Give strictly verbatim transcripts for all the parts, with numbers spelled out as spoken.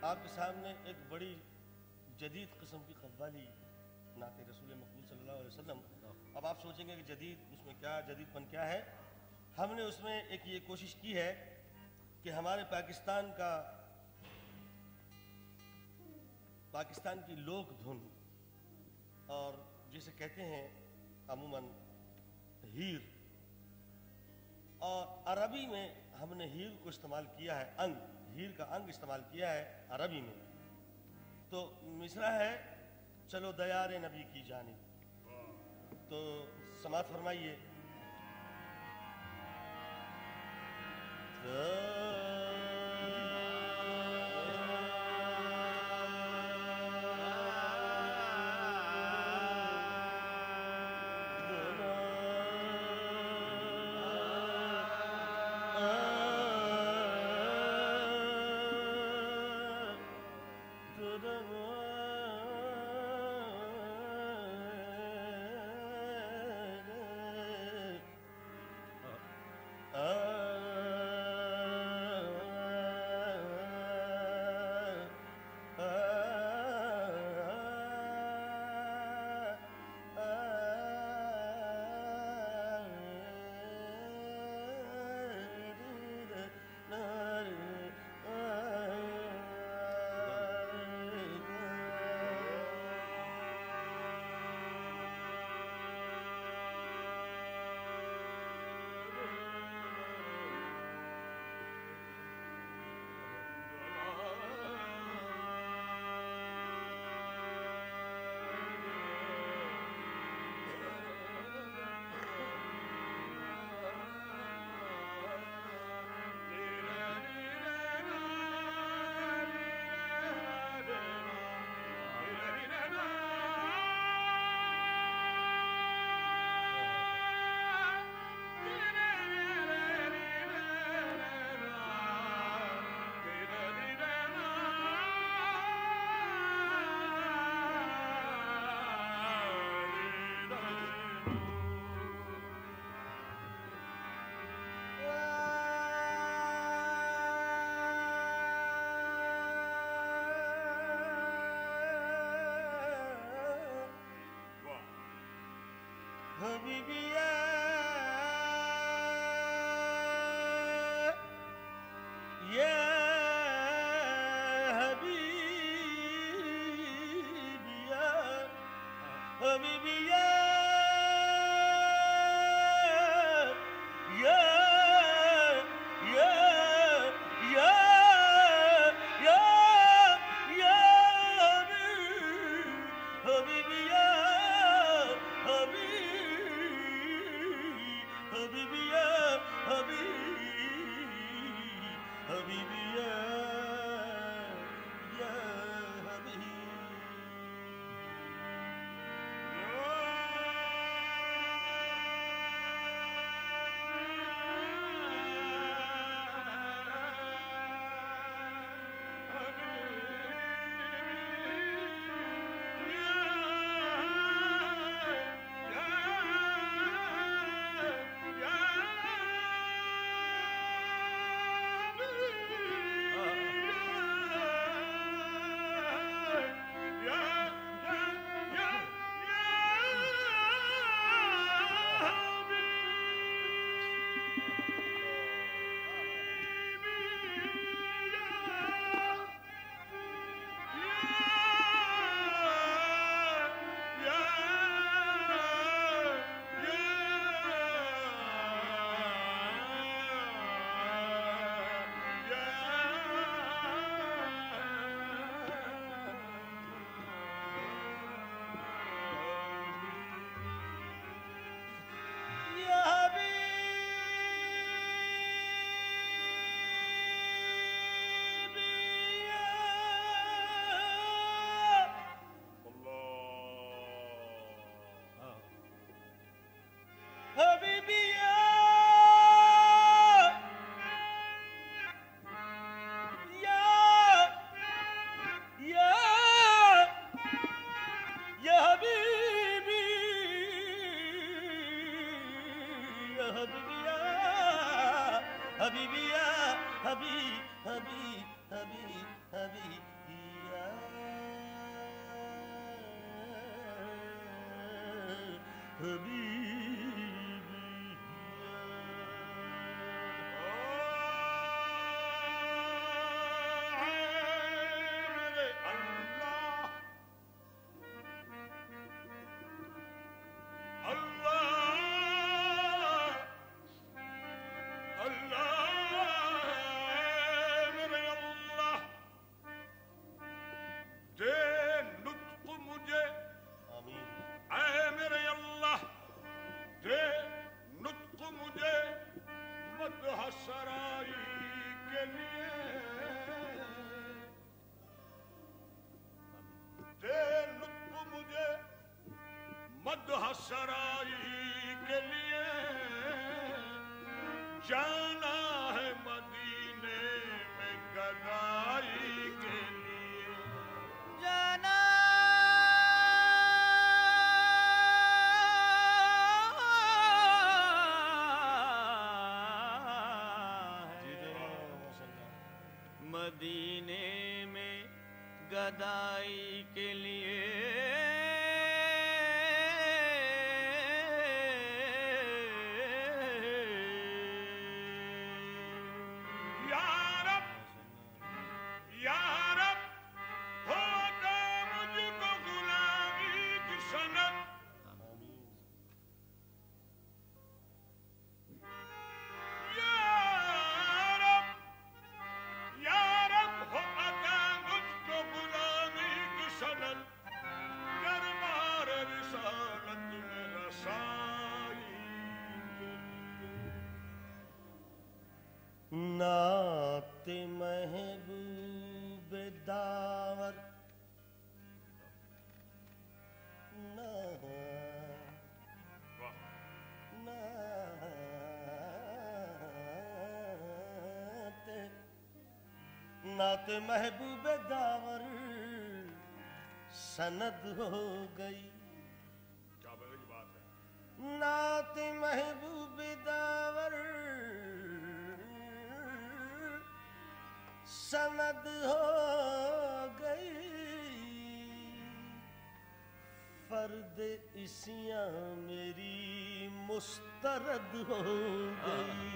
आपके सामने एक बड़ी जदीद किस्म की कव्वाली नाते रसूल मकबूल सल्लल्लाहु अलैहि वसल्लम। अब आप सोचेंगे कि जदीद उसमें क्या जदीदपन क्या है। हमने उसमें एक ये कोशिश की है कि हमारे पाकिस्तान का पाकिस्तान की लोक धुन और जिसे कहते हैं अमूमन हीर, और अरबी में हमने हीर को इस्तेमाल किया है, अंग हीर का अंग इस्तेमाल किया है अरबी में। तो मिसरा है चलो दयारे नबी की जानिब, तो समात फरमाइए। सराई के लिए जाना है मदीने में गदाई के लिए जाना है मदीने में गदाई के लिए नाते महबूब दावर ना नाते नाते महबूब दावर सनद हो गई। क्या बड़ी बात है। नाते महबूब दावर सनद हो गई। फर्द इसियां मेरी मुस्तरद हो गई।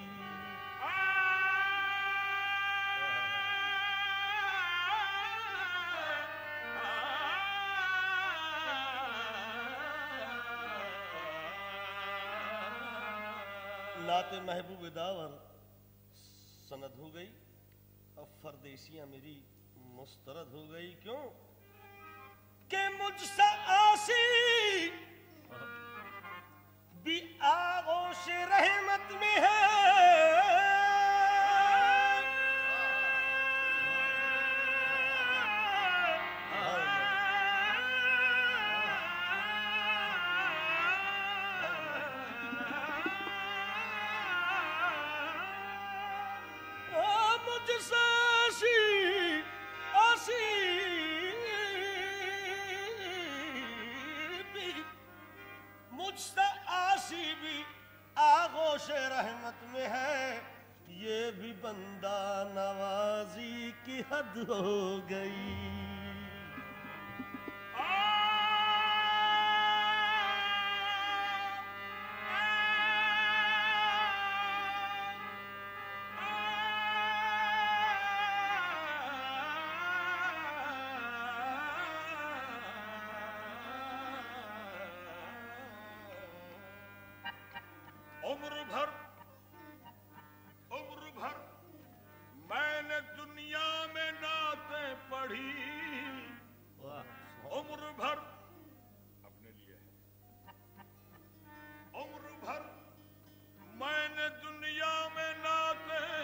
नाते महबूब दावर सनद हो गई और फरदेसियां मेरी मुस्तरद हो गई। क्यों कि मुझसे आसी भी आगोश रहमत में है। मुझसे आसी भी आगोश रहमत में है। ये भी बंदा नवाजी की हद हो गई। उम्र भर उम्र भर मैंने दुनिया में नातें पढ़ी। उम्र भर अपने लिए है। उम्र भर मैंने दुनिया में नातें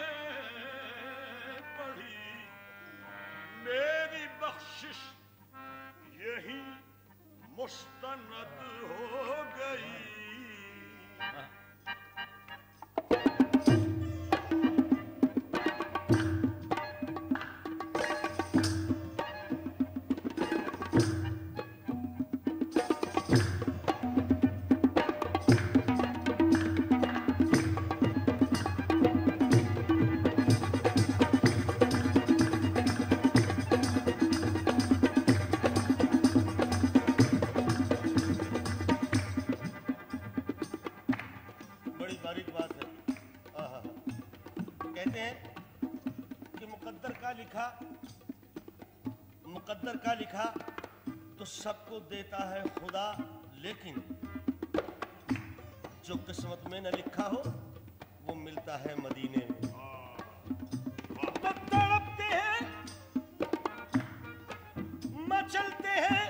पढ़ी। मेरी बख्शिश यही मुस्तनद हो गई। बड़ी बारीक बात है। आहा। कहते हैं कि मुकद्दर का लिखा मुकद्दर का लिखा तो सबको देता है खुदा, लेकिन जो किस्मत में न लिखा हो वो मिलता है मदीने में। तो तड़पते हैं, मचलते हैं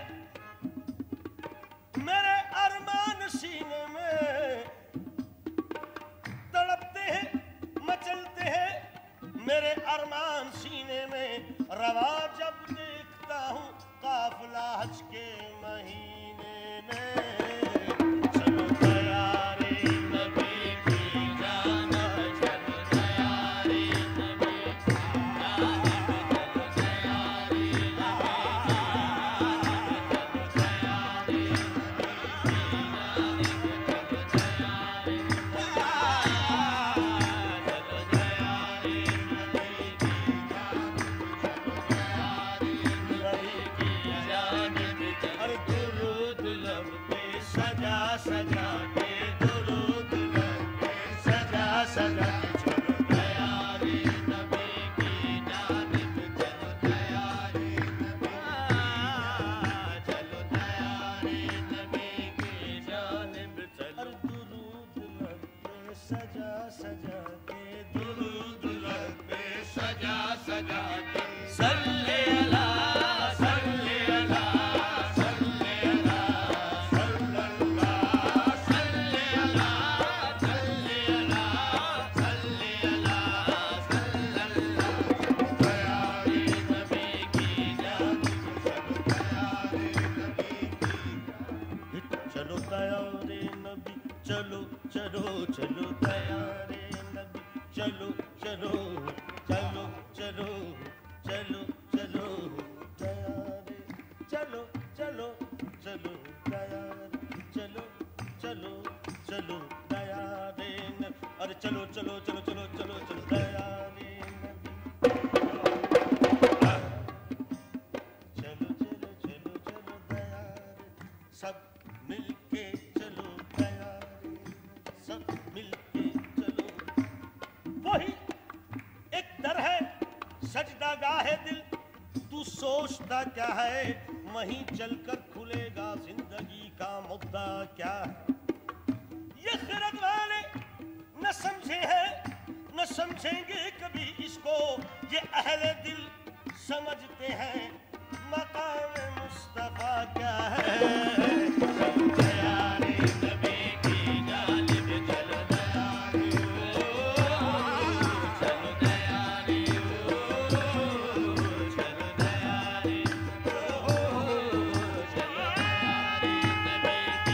मेरे अरमान सीने में, तड़पते हैं मचलते हैं मेरे अरमान सीने में। रवा जब देखता हूँ काफिला हज के महीने में। चलो तैयारी नबी की जाना, चलो तैयारी नबी की जाना, चलो तैयारी नबी की जाना, चलो तैयारी नबी की सजा के दुरूद लब पे सजा सजा के चलो तैयारी नबी की जानिब, चलो तैयारी नबी, चलो तैयारी नबी की जानिब, चलो दुरूद लब पे सजा सजा के दुरूद लब पे सजा सजा के सल्ले अला सल्ले अला सल्ले अला चलो चलो चलो तैयारे नबी, चलो चलो चलो चलो चलो चलो तैयारे, चलो चलो चलो तैयारे, चलो चलो चलो तैयारे नबी, अरे चलो चलो चलो चलो चलो चलो तैयारे नबी, चलो चलो चलो चलो तैयारे, सब मिलके चलो तैयारे, सब मिलके चलो। वही एक दर है सजदा गाहे दिल, तू सोचता क्या है वहीं चलकर खुलेगा जिंदगी का मुद्दा क्या है। ये खिरत वाले न समझे हैं न समझेंगे कभी इसको, ये अहले दिल समझते हैं मकाम मुस्तफा क्या है। चलो तैयारी नबी की जानिब, चलो तैयारी, चलो तैयारी, चलो तैयारी, चलो तैयारी नबी की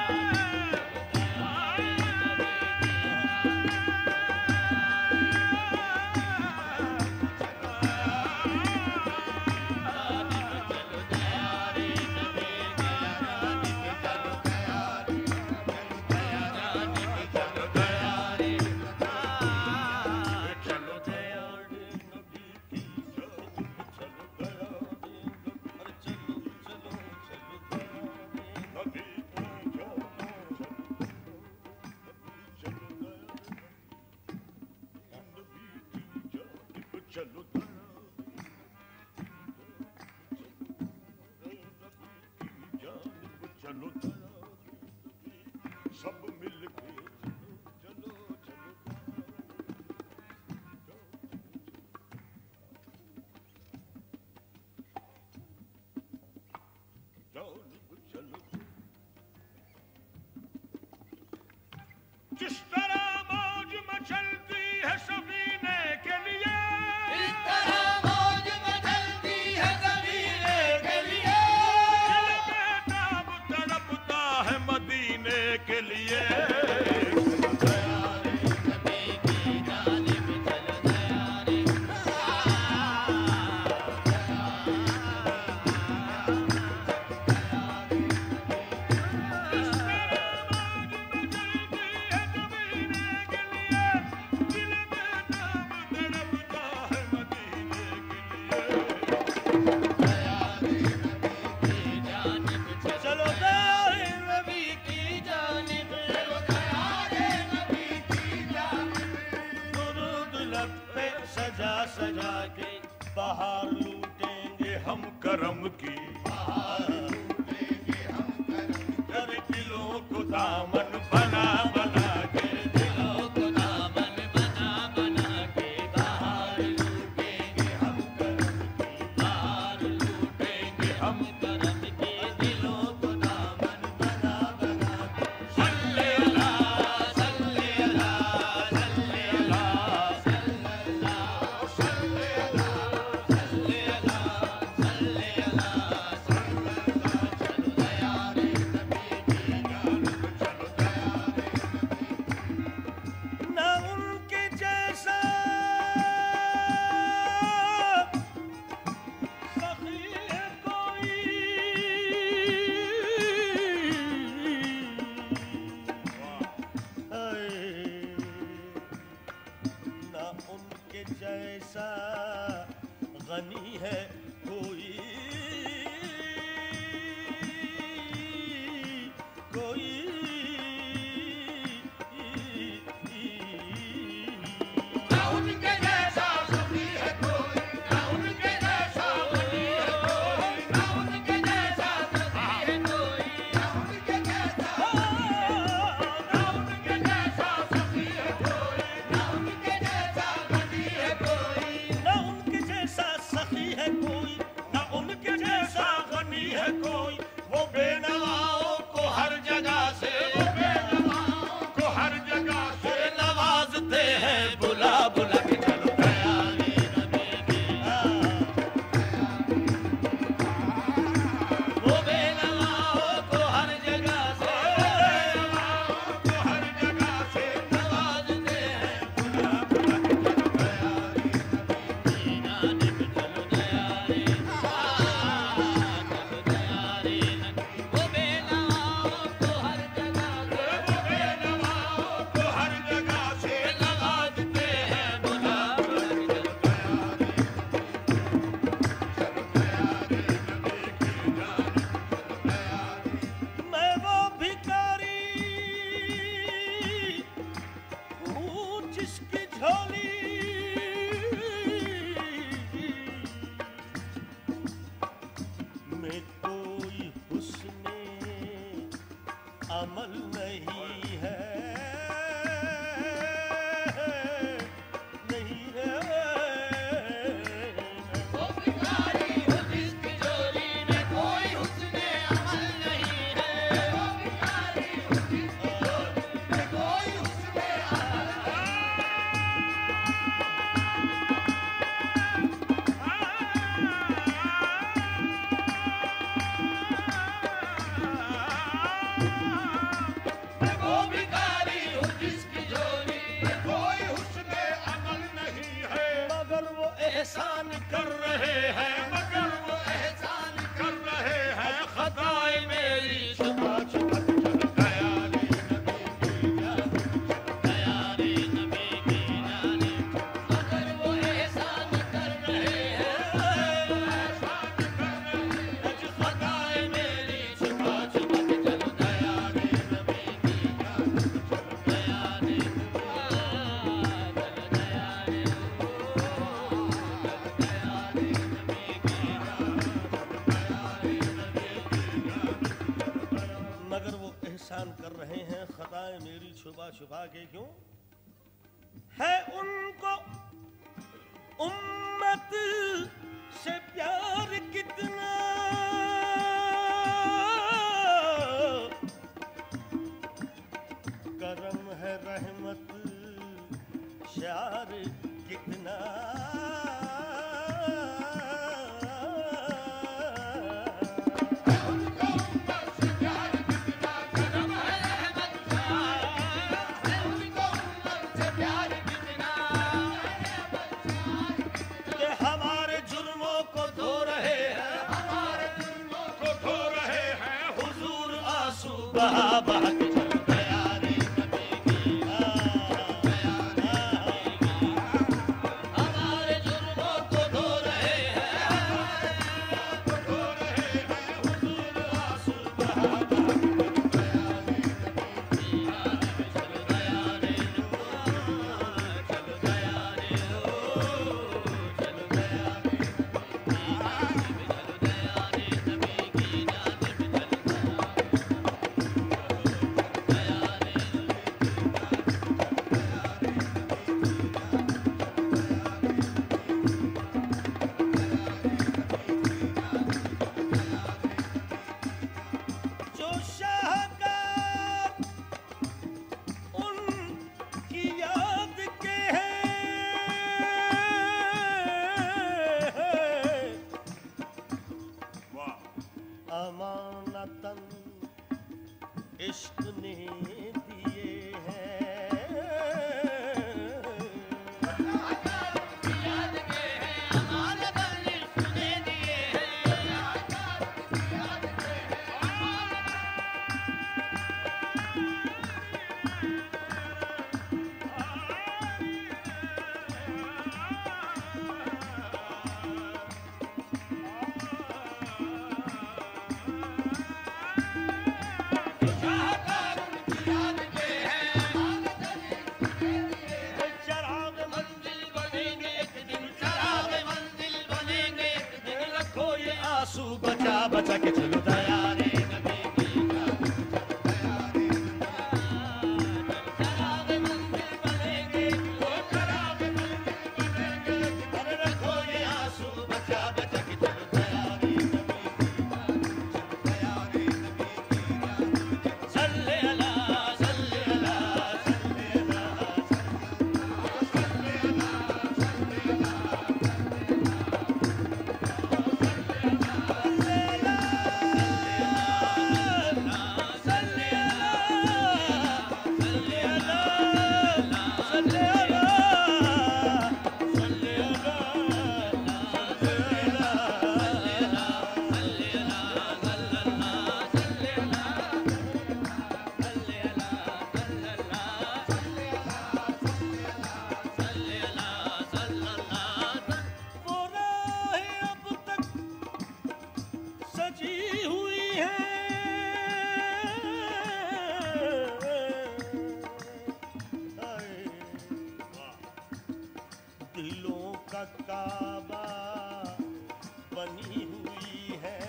चलो चलो सब मिल के चलो चलो चलो जिस तरह मौज मचलती है सफीने के लिए, बजा के बाहर लूटेंगे हम करम की कर दिलों को दामन बना बना के दिलों को दामन बना बना के बाहर लूटेंगे हम करम की बाहर लूटेंगे हम करम की दिलों को दामन बना बना के सल्ले अला सल्ले अला सल्ले अला सल्ले अला सल्ले अला सल्ले अला सल्ले अला चलो दया रे नबी की जान चलो दया रे न उनके जैसा सखी है कोई हाय, न उनके जैसा गनी है कोई कोई ना उनके जैसा सखी है कोई ना उनके जैसा बनी है कोई ना उनके जैसा सखी है कोई ना उनके जैसा ना उनके जैसा सखी है कोई ना उनके जैसा बनी है कोई न उनके जैसा सखी है कोई न उनके जैसा गनी है कोई वो बेनवाओं को हर जगह से वो बेनवाओं को हर जगह से नवाजते हैं बुला बुला के चलो दया रे नबी की वो बेनवाओं को हर जगह से बेनवाओं को हर जगह से नवाजते हैं बुला बुला के चलो दया रे नबी जाने पे चलो दया रे चलो दया रे नबी वो बेनवाओं को हर जगह से वो बेनवाओं को हर जगह से नवाजते हैं बुला बुला के चलो दया रे मैं वो भिखारी हूँ जिसकी झोली में कोई हुस्ने अमल नहीं है नहीं है वो भिखारी हो जिसकी झोली में कोई हुस्ने अमल नहीं है वो भिखारी हो जिसकी झोली में कोई हुस्ने अमल वो भिखारी हो जिसकी झोली में कोई हुस्ने अमल नहीं है मगर वो एहसान कर रहे हैं मगर वो एहसान कर रहे हैं खताएं मेरी छुपा छुपा के चलो दया रे दया रे नबी की जाने मगर वो एहसान कर रहे हैं खताएं मेरी छुपा छुपा के चलो दया रे नबी की जाने दया रे चलो दया रे दया रे नबी की मगर वो एहसान कर रहे हैं खताएं मेरी छुपा छुपा के क्यों है उनको उम्मत से प्यार कितना करम है रहमत शार कितना कि हमारे जुर्मों को धो रहे हैं हमारे जुर्मों को धो रहे हैं हुजूर आंसू बहा बहा के चलो दया रे नबी की दया रे हमारे जुर्मों को धो रहे हैं को धो रहे हैं हुजूर आंसू बहा बहा के चलो दया रे चलो दया रे बचा बचा के चलो दया रे नबी की चराग मंदिर बनेंगे वो चराग मंदिर बनेंगे अरे रखो ये आंसू बचा बचा के चलो दया रे दया रे नबी की सल्ले अला सल्ले अला सल्ले अला वो राहें अब तक सजी हुई है दिलों का काबा बनी हुई है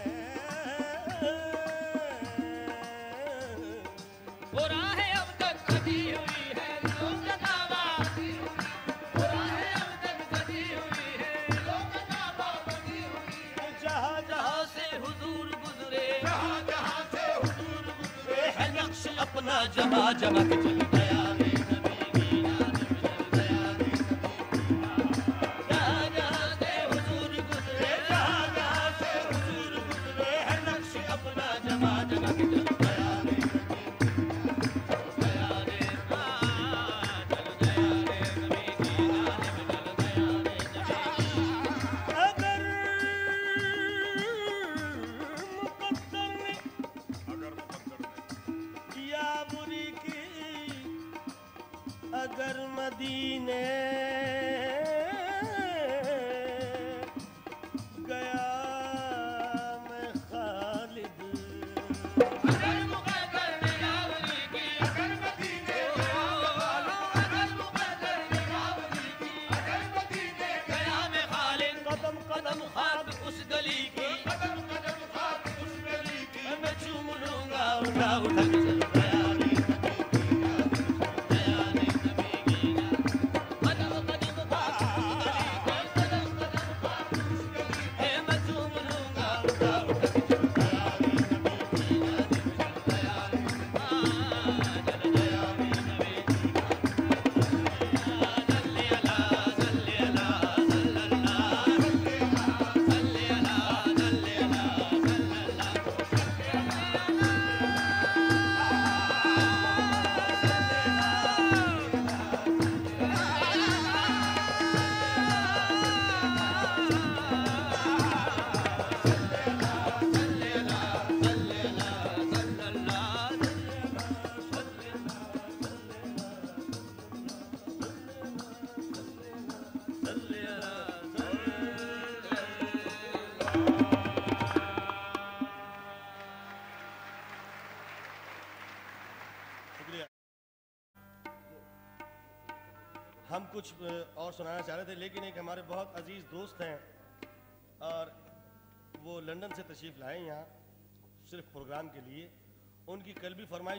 वो राहें अब तक सजी हुई है लोग दावा वो राहें अब तक सजी हुई है लोग दावा बनी हुई है जहाँ जहाँ जहाँ से हुजूर गुजरे जहाँ जहाँ से हुजूर गुजरे है नक्श अपना जमा जमा के चल दया रे नबी की जानिब दया रे जहाँ जहाँ से हुजूर गुजरे जहाँ जहाँ से हुजूर गुजरे है नक्श अपना जमा जमा के चल दया रे दया रे चल दया रे नबी की जानिब चल दया रे नबी अगर मुकद्दर ने अगर मुकद्दर ने या बुरी की अगर मदीने गया मैं खालिद अगर मुकद्दर ने यावली की अगर मदीने अगर मुकद्दर ने यावली की अगर मदीने गया मैं खालिद कदम कदम खाक उस गली की कदम कदम खाक उस गली की मैं चूम लूंगा उठा उठा के चल दया रे दया रे नबी की कदम कदम खाक उस गली की कदम कदम खाक उस गली की मैं चूम लूंगा उठा उठा के चल दया रे नबी की चल दया रे चल दया रे नबी सल्ले अला सल्ले अला सल्लल्लाहु सल्ले अला सल्ले अला सल्लल्लाहु शुक्रिया। हम कुछ अ, और सुनाना चाह रहे थे लेकिन एक हमारे बहुत अजीज दोस्त हैं और वो लंदन से तशरीफ लाए यहाँ सिर्फ प्रोग्राम के लिए। उनकी कल भी फरमाइश